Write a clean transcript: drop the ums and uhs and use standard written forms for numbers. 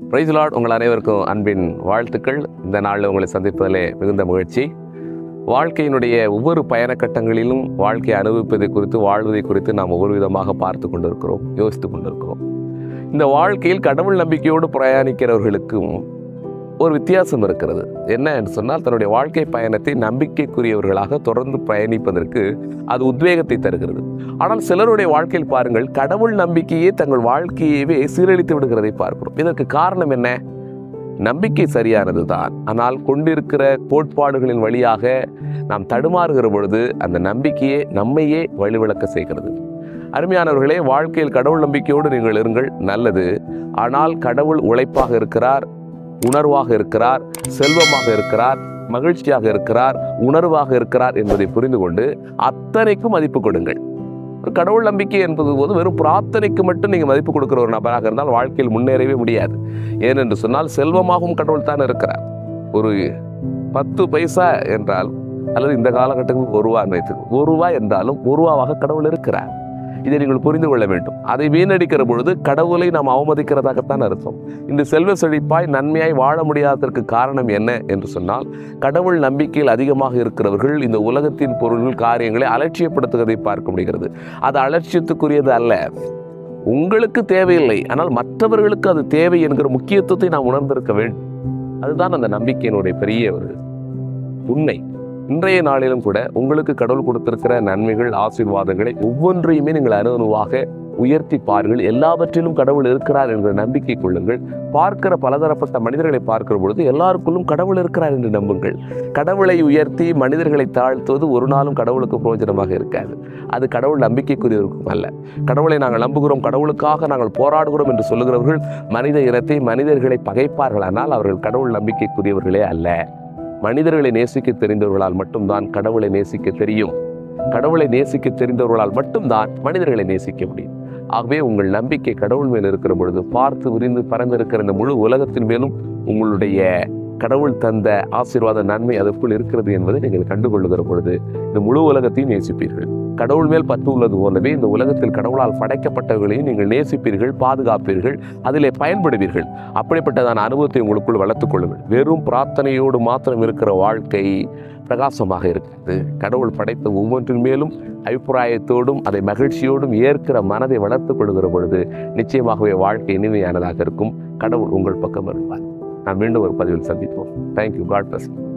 Praise the Lord. உங்கள் அனைவருக்கும் அன்பின் வாழ்த்துக்கள். இந்த நாளில் உங்களை சந்திப்பதிலே மிகுந்த மகிழ்ச்சி. வாழ்க்கையினுடைய ஒவ்வொரு பயணக்கட்டங்களிலும் வாழ்க்கையை அனுபவிப்பதை குறித்து, வாழ்வதை குறித்து நாம் ஒவ்வொரு விதமாக பார்த்து கொண்டிருக்கிறோம், யோசித்து கொண்டிருக்கிறோம். இந்த வாழ்க்கையில் கடவுள் நம்பிக்கையோடு பிரயாணிக்கிறவர்களுக்கும் ஒரு வித்தியாசம் இருக்கிறது. என்ன என்று சொன்னால், தன்னுடைய வாழ்க்கை பயணத்தை நம்பிக்கைக்குரியவர்களாக தொடர்ந்து பயணிப்பதற்கு அது உத்வேகத்தை தருகிறது. ஆனால் சிலருடைய வாழ்க்கையில் பாருங்கள், கடவுள் நம்பிக்கையே தங்கள் வாழ்க்கையவே சீரழித்து விடுகிறதை பார்க்கிறோம். இதற்கு காரணம் என்ன? நம்பிக்கை சரியானது தான், ஆனால் கொண்டிருக்கிற கோட்பாடுகளின் வழியாக நாம் தடுமாறுகிற பொழுது அந்த நம்பிக்கையே நம்மையே வழிவிளக்க செய்கிறது. அருமையானவர்களே, வாழ்க்கையில் கடவுள் நம்பிக்கையோடு நீங்கள் இருங்கள், நல்லது. ஆனால் கடவுள் உழைப்பாக இருக்கிறார், உணர்வாக இருக்கிறார், செல்வமாக இருக்கிறார், மகிழ்ச்சியாக இருக்கிறார், உணர்வாக இருக்கிறார் என்பதை புரிந்து கொண்டு அத்தனைக்கும் மதிப்பு கொடுங்கள். ஒரு கடவுள் நம்பிக்கை என்பது போது வெறும் பிரார்த்தனைக்கு மட்டும் நீங்கள் மதிப்பு கொடுக்குற ஒரு நபராக இருந்தால் வாழ்க்கையில் முன்னேறவே முடியாது. ஏனென்று சொன்னால், செல்வமாகவும் கடவுள் தான் இருக்கிறார். ஒரு 10 பைசா என்றால், அல்லது இந்த காலகட்டத்தில் 1 ரூபா வைத்து 1 ரூபா என்றாலும் 1 ரூபாவாக கடவுள் இருக்கிறார். இதை நீங்கள் புரிந்து கொள்ள வேண்டும். அதை வீணடிக்கிற பொழுது கடவுளை நாம் அவமதிக்கிறதாகத்தான் அர்த்தம். இந்த செல்வ செழிப்பாய் நன்மையாய் வாழ முடியாததற்கு காரணம் என்ன என்று சொன்னால், கடவுள் நம்பிக்கையில் அதிகமாக இருக்கிறவர்கள் இந்த உலகத்தின் பொருள்கள், காரியங்களை அலட்சியப்படுத்துவதை பார்க்க முடிகிறது. அது அலட்சியத்துக்குரியது அல்ல. உங்களுக்கு தேவையில்லை, ஆனால் மற்றவர்களுக்கு அது தேவை என்கிற முக்கியத்துவத்தை நாம் உணர்ந்திருக்க வேண்டும். அதுதான் அந்த நம்பிக்கையினுடைய பெரிய ஒரு உண்மை. இன்றைய நாளிலும் கூட உங்களுக்கு கடவுள் கொடுத்திருக்கிற நன்மைகள், ஆசீர்வாதங்களை ஒவ்வொன்றையுமே நீங்கள் அணுவாக உயர்த்தி பாருங்கள். எல்லாவற்றிலும் கடவுள் இருக்கிறார் என்ற நம்பிக்கை கொள்ளுங்கள். பார்க்கிற பலதரப்பட்ட மனிதர்களை பார்க்கிற பொழுது எல்லாருக்குள்ளும் கடவுள் இருக்கிறார் என்று நம்புங்கள். கடவுளை உயர்த்தி மனிதர்களை தாழ்த்துவது ஒரு நாளும் கடவுளுக்கு பிரயோஜனமாக இருக்காது. அது கடவுள் நம்பிக்கைக்குரியவருக்கும் அல்ல. கடவுளை நாங்கள் நம்புகிறோம், கடவுளுக்காக நாங்கள் போராடுகிறோம் என்று சொல்லுகிறவர்கள் மனித இனத்தை, மனிதர்களை பகைப்பார்களானால் அவர்கள் கடவுள் நம்பிக்கைக்குரியவர்களே அல்ல. மனிதர்களை நேசிக்க தெரிந்தவர்களால் மட்டும்தான் கடவுளை நேசிக்க தெரியும். கடவுளை நேசிக்க தெரிந்தவர்களால் மட்டும்தான் மனிதர்களை நேசிக்க முடியும். ஆகவே உங்கள் நம்பிக்கை கடவுள் மேல் இருக்கிற பொழுது, பார்த்து விரிந்து பறந்திருக்கிற இந்த முழு உலகத்தின் மேலும் உங்களுடைய கடவுள் தந்த ஆசீர்வாத நன்மை அதற்குள் இருக்கிறது என்பதை நீங்கள் கண்டுகொள்ளுகிற பொழுது இந்த முழு உலகத்தையும் நேசிப்பீர்கள். கடவுள் மேல் பற்று உள்ளது போலவே இந்த உலகத்தில் கடவுளால் படைக்கப்பட்டவர்களையும் நீங்கள் நேசிப்பீர்கள், பாதுகாப்பீர்கள், அதிலே பயன்படுவீர்கள். அப்படிப்பட்டதான அனுபவத்தை உங்களுக்குள் வளர்த்துக் கொள்ளுங்கள். வெறும் பிரார்த்தனையோடு மாத்திரம் இருக்கிற வாழ்க்கை பிரகாசமாக இருக்கிறது. கடவுள் படைத்த ஒவ்வொன்றின் மேலும் அபிப்பிராயத்தோடும் அதை மகிழ்ச்சியோடும் ஏற்கிற மனதை வளர்த்துக் கொள்கிற பொழுது நிச்சயமாகவே வாழ்க்கை இனிமையானதாக இருக்கும். கடவுள் உங்கள் பக்கம் இருப்பார். நான் மீண்டும் ஒரு பதிவில் சந்திப்போம். தேங்க்யூ. God plus.